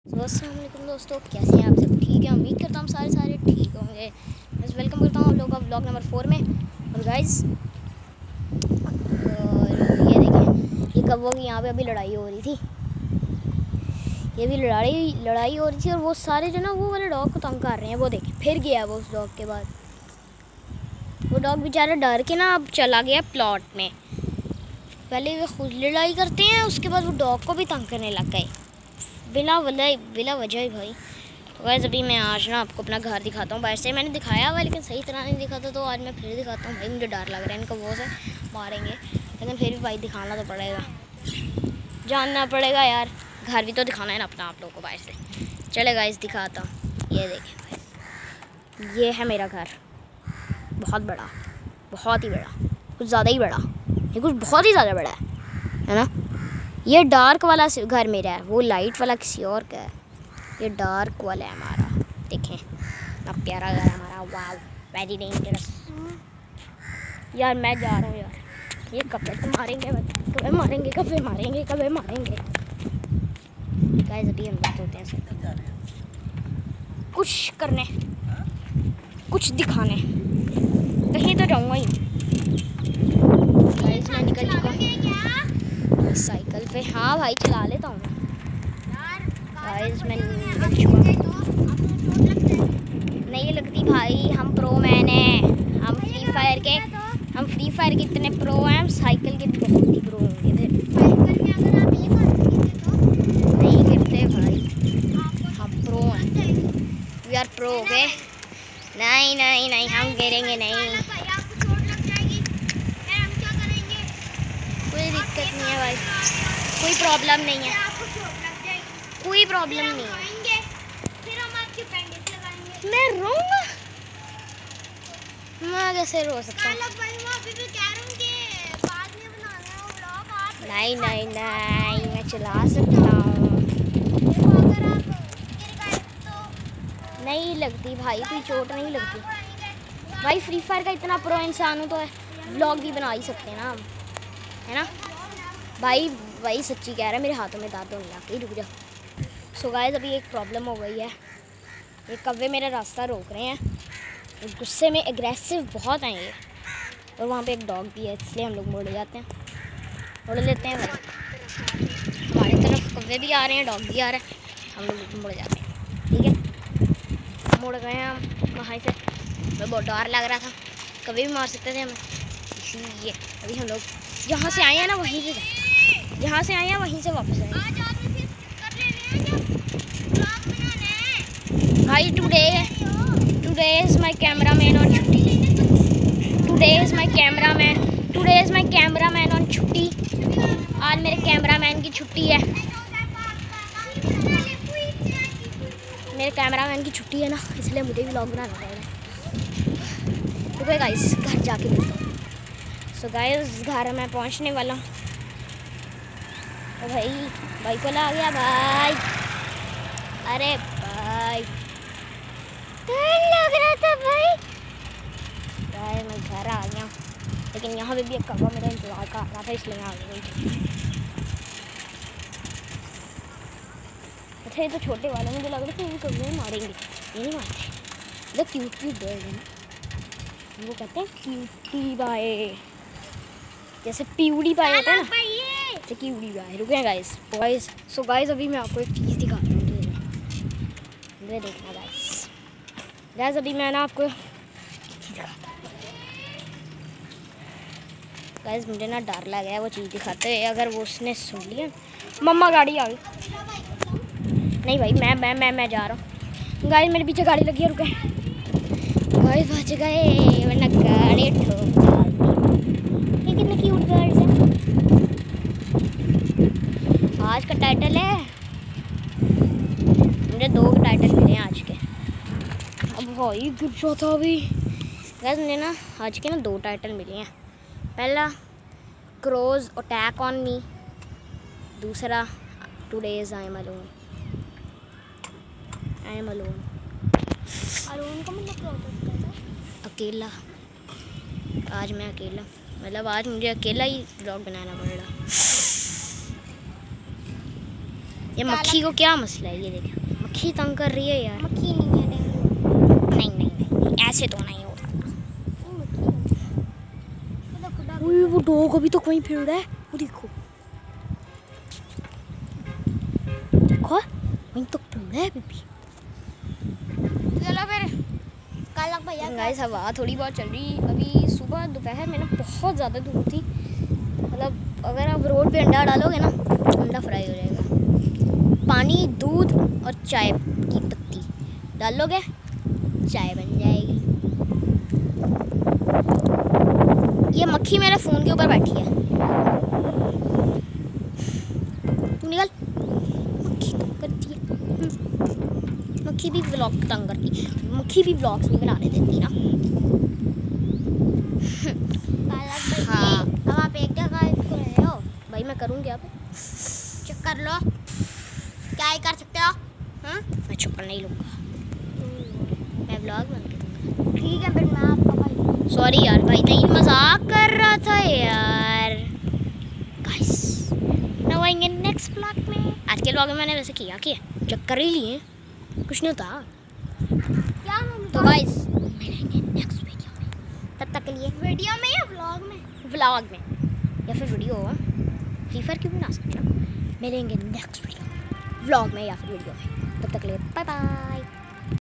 अस्सलाम वालेकुम दोस्तों, कैसे हैं आप सब? ठीक है, उम्मीद करता हूँ सारे ठीक होंगे। बस वेलकम करता हूँ आप लोगों का व्लॉग नंबर 4 में। और गाइस, और ये देखें, ये कब्बों की यहाँ पे अभी लड़ाई हो रही थी। ये भी लड़ाई हो रही थी और वो सारे जो ना वो वाले डॉग को तंग कर रहे हैं। वो देखें, फिर गया वो उस डॉग के बाद। वो डॉग बेचारा डर के ना अब चला गया प्लॉट में। पहले वे खुद लड़ाई करते हैं, उसके बाद वो डॉग को भी तंग करने लग गए बिला वजह ही भाई। तो गाइस, अभी मैं आज ना आपको अपना घर दिखाता हूँ। बाहर से मैंने दिखाया हुआ लेकिन सही तरह नहीं दिखाता, तो आज मैं फिर दिखाता हूँ। भाई मुझे डर लग रहा है, इनको वो से मारेंगे, लेकिन फिर भी भाई दिखाना तो पड़ेगा, जानना पड़ेगा यार। घर भी तो दिखाना है ना अपना आप लोगों को बाहर से। चले गाइस, दिखाता हूँ। ये देखें भाई, ये है मेरा घर। बहुत बड़ा, बहुत ही बड़ा, कुछ ज़्यादा ही बड़ा। ये कुछ बहुत ही ज़्यादा बड़ा है ना। ये डार्क वाला घर मेरा है, वो लाइट वाला किसी और का है। ये डार्क वाला है हमारा। देखें ना, प्यारा घर है हमारा। Wow, very dangerous. यार मैं जा रहा हूँ यार, ये कपड़े तो मारेंगे, कभी मारेंगे, कभी मारेंगे, कभी मारेंगे। गाइस, अभी हम बात होते हैं कुछ करने, कुछ दिखाने, कहीं तो जाऊँगा ही। गाइस, मैं निकल चुका हूँ साइकिल पे। हाँ भाई, चला लेता हूँ गाइस। मैं निकल चुका हूँ। नहीं लगती भाई, हम प्रो मैन हैं। हम फ्री फायर के इतने प्रो हैं, हम साइकिल के भी बहुत ही प्रो होंगे। नहीं गिरते भाई, हम प्रो हैं। We are pro, okay. नहीं, हम गिरेंगे नहीं। कोई दिक्कत नहीं है भाई, कोई प्रॉब्लम नहीं है, कोई प्रॉब्लम नहीं है। मैं रोऊंगा? मैं कैसे रो सकता हूँ? नहीं, मैं चला सकता हूँ। नहीं लगती भाई, कोई चोट नहीं लगती भाई। फ्री फायर का इतना प्रो इंसान हूँ तो व्लॉग भी बना ही सकते हैं ना हम, है ना भाई। भाई सच्ची कह रहा है, मेरे हाथों में दांत होने लग गई। रुक जा। सो गाइस, अभी एक प्रॉब्लम हो गई है। ये कौवे मेरा रास्ता रोक रहे हैं, गुस्से में एग्रेसिव बहुत हैं ये। और वहाँ पे एक डॉग भी है, इसलिए हम लोग मुड़ जाते हैं, मुड़ लेते हैं भाई। हमारी तरफ कौवे भी आ रहे हैं, डॉग भी आ रहा है, हम लोग मुड़ जाते हैं। ठीक है, मुड़ गए हैं हम वहाँ से। हमें बहुत डर लग रहा था, कभी भी मार सकते थे हमें, इसलिए अभी हम लोग जहाँ से आए हैं ना वहीं से जाए, जहाँ से आए हैं वहीं से वापस आए भाई। Today is my cameraman on छुट्टी। Today is my cameraman on छुट्टी। आज मेरे कैमरामैन की छुट्टी है। मेरे कैमरामैन की छुट्टी है ना, इसलिए मुझे भी व्लॉग बनाना पड़ेगा। तो गाइस, घर जाके मिलता हूँ। सो गाइस, घर मैं पहुँचने वाला हूँ। तो भाई को ला गया भाई। अरे भाई, डर लग रहा था भाई। मैं घर आ गया, लेकिन यहाँ पे भी एक कौवा मेरा इंतजार कर रहा था, इसलिए आ गई। अच्छा, ये तो छोटे वाले, मुझे लग रहा था ये कौवे मारेंगे, ये नहीं मारते। क्यूट बर्ड है ना, वो कहते हैं क्यूटी बाय, जैसे प्यूडी पाए होता है ना, तो क्यूटी पाए। रुके गाइस। सो गाइस, अभी मैं आपको एक चीज़ दिखाता हूँ, ये देखना गाइस। अभी मैं ना आपको दिखाता हूँ गाइस। मुझे ना डर लग गया वो चीज़ दिखाते हुए, अगर वो उसने सुन लिया। मम्मा, गाड़ी आ गई। नहीं भाई, मैं जा रहा हूँ गाइस। मेरे पीछे गाड़ी लगी है, रुके गाइस, बच गए, वरना गाड़ी ठोक डालती। कितने क्यूट बर्ड्स हैं। आज का टाइटल है, मुझे 2 टाइटल मिले हैं आज के। अब भाई गिर जाता अभी गाइस। मुझे ना आज के ना 2 टाइटल मिले हैं। पहला, क्रोज अटैक ऑन मी। दूसरा, today's I am alone. Alone का मतलब क्या होता है? अकेला। आज मैं अकेला, मतलब आज मुझे अकेला ही व्लॉग बनाना पड़ रहा। ये मक्खी को क्या मसला है? ये देखिए मक्खी तंग कर रही है यार। मक्खी नहीं है, डेंगू। नहीं नहीं नहीं, ऐसे तो नहीं हो सकता। वो डॉग अभी तो कहीं फिर रहा है, वो देखो देखो वहीं तो फिर रहा है अभी। चलो फिर कालक भैया। गाइस हवा थोड़ी बहुत चल रही। अभी सुबह दोपहर में ना बहुत ज़्यादा धूप थी। मतलब अगर आप रोड पे अंडा डालोगे ना, अंडा फ्राई हो जाएगा। पानी, दूध और चाय की पत्ती डालोगे, चाय बन जाएगी। ये मक्खी मेरे फ़ोन के ऊपर बैठी है। तू निकल। मक्खी तंग करती है। मक्खी भी व्लॉग तंग करती है। मक्खी भी व्लॉग्स नहीं बनाने देती ना। हाँ, अब आप एक जगह इसको रहे हो। भाई मैं करूँ क्या? चेक कर लो, क्या ही कर सकते हो। हाँ, मैं चुप नहीं लूँगा, मैं व्लॉग बना के दूँगा। ठीक है फिर मैं आपका भाई। सॉरी यार भाई, नहीं मजाक कर रहा था यार। गाइस नाउ आएंगे नेक्स्ट व्लॉग में। आज के व्लॉग में मैंने वैसे किया चक्कर ही लिए, कुछ नहीं होता। क्या तो गाइस मिलेंगे नेक्स्ट वीडियो में, तब तक के लिए वीडियो में या व्लॉग में? व्लॉग में या फिर वीडियो फ्री फायर क्यों बना सकते हो। मिलेंगे नेक्स्ट वीडियो व्लॉग में या फिर वीडियो में, तब तक के लिए बाय बाय।